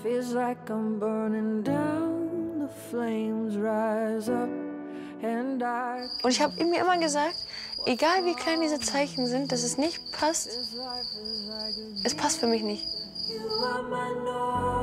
Feels like I'm burning down, the flames rise up and I... Und ich habe mir immer gesagt, egal wie klein diese Zeichen sind, dass es nicht passt, es passt für mich nicht.